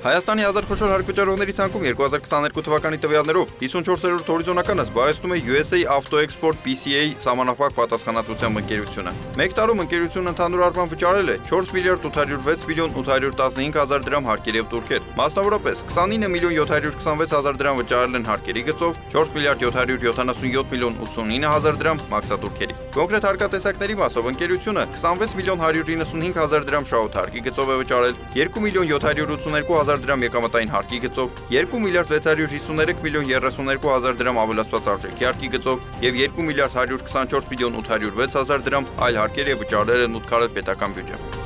Հայաստանի հազար խոշոր հարկվճարողների ցանկում 2022 թվականի տվյալներով 54-րդ հորիզոնականը զբաղեցնում է USA Auto Export PCA սահմանափակ պատասխանատվությամբ ընկերությունը։ Մեկ տարում ընկերությունը ընդհանուր առմամբ վճարել է 4 միլիարդ 806 միլիոն 815 հազար դրամ հարկեր եւ տուրքեր։ Մասնավորապես 29 միլիոն 726 հազար դրամ վճարել են հարկերի գծով, 4 միլիարդ 777 միլիոն 89 հազար դրամ մաքսատուրքերի։ Կոնկրետ հարկատեսակների մասով ընկերությունը 26 միլիոն 195 հազար դրամ շահութարկի գծով է վճարել, 2 միլիոն 782 հազար դրամ եկամտային հարկի գծով, 2 միլիարդ 653 միլիոն 32 հազար դրամ ավելացված արժեքի հարկի գծով եւ 2 միլիարդ 124 միլիոն 806 հազար դրամ այլ հարկեր եւ վճարել են 8 քարոց պետական բյուջե։